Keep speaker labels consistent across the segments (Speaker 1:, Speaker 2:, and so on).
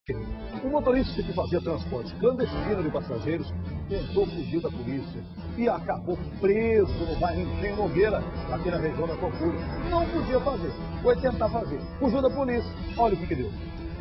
Speaker 1: O motorista que fazia transporte clandestino de passageiros tentou fugir da polícia e acabou preso no bairro Engenho Nogueira, aqui na região da Procura. Não podia fazer, foi tentar fazer. Fugiu da polícia. Olha o que deu.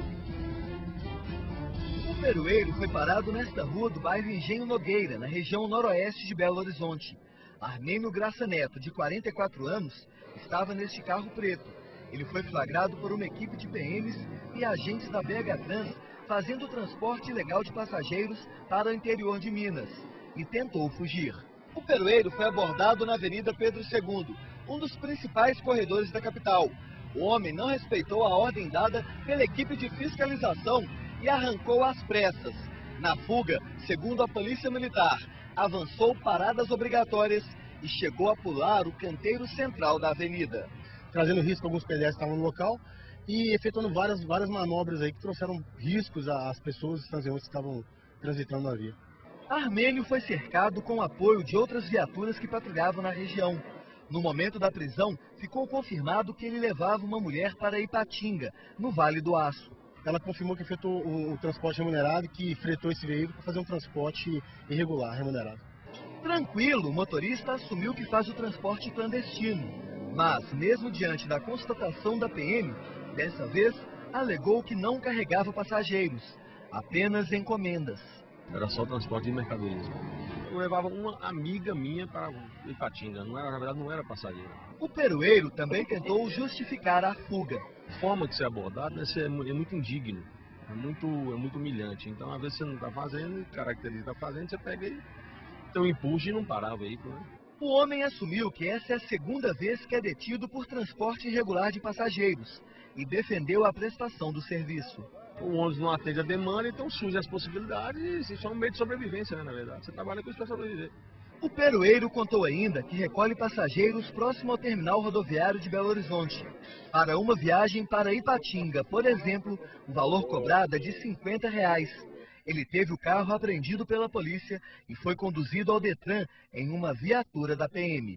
Speaker 2: O peroeiro foi parado nesta rua do bairro Engenho Nogueira, na região noroeste de Belo Horizonte. Armênio Graça Neto, de 44 anos, estava neste carro preto. Ele foi flagrado por uma equipe de PMs e agentes da BH Trans fazendo o transporte ilegal de passageiros para o interior de Minas e tentou fugir. O peroeiro foi abordado na Avenida Pedro II, um dos principais corredores da capital. O homem não respeitou a ordem dada pela equipe de fiscalização e arrancou às pressas. Na fuga, segundo a Polícia Militar, avançou paradas obrigatórias e chegou a pular o canteiro central da avenida,
Speaker 3: trazendo risco a alguns pedestres que estavam no local e efetuando várias manobras aí que trouxeram riscos às pessoas que estavam transitando na via.
Speaker 2: Armênio foi cercado com o apoio de outras viaturas que patrulhavam na região. No momento da prisão, ficou confirmado que ele levava uma mulher para Ipatinga, no Vale do Aço.
Speaker 3: Ela confirmou que efetuou o transporte remunerado e que fretou esse veículo para fazer um transporte irregular, remunerado.
Speaker 2: Tranquilo, o motorista assumiu que faz o transporte clandestino. Mas, mesmo diante da constatação da PM, dessa vez, alegou que não carregava passageiros, apenas encomendas.
Speaker 4: Era só transporte de mercadorias. Eu levava uma amiga minha para Ipatinga, na verdade não era passageira.
Speaker 2: O peroeiro também tentou justificar a fuga.
Speaker 4: A forma de ser abordado é muito indigno, é muito humilhante. Então, às vezes você não está fazendo, caracteriza está fazendo, você pega e então empuxa e não parar o veículo, né?
Speaker 2: O homem assumiu que essa é a segunda vez que é detido por transporte irregular de passageiros e defendeu a prestação do serviço.
Speaker 4: O ônibus não atende a demanda, então surgem as possibilidades e isso é um meio de sobrevivência, né, na verdade. Você trabalha com isso para sobreviver.
Speaker 2: O peroeiro contou ainda que recolhe passageiros próximo ao terminal rodoviário de Belo Horizonte. Para uma viagem para Ipatinga, por exemplo, o valor cobrado é de R$50. Ele teve o carro apreendido pela polícia e foi conduzido ao Detran em uma viatura da PM.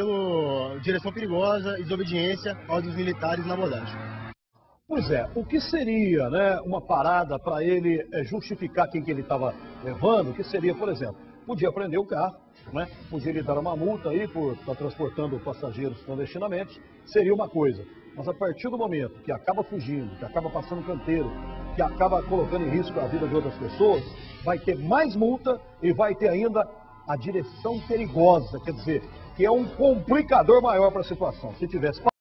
Speaker 3: Pela direção perigosa e desobediência aos militares na abordagem.
Speaker 1: Pois é, o que seria, né, uma parada para ele justificar quem que ele estava levando? O que seria, por exemplo, podia prender o carro, né, podia lhe dar uma multa aí por estar transportando passageiros clandestinamente, seria uma coisa. Mas a partir do momento que acaba fugindo, que acaba passando canteiro, que acaba colocando em risco a vida de outras pessoas, vai ter mais multa e vai ter ainda a direção perigosa, quer dizer, que é um complicador maior para a situação. Se tivesse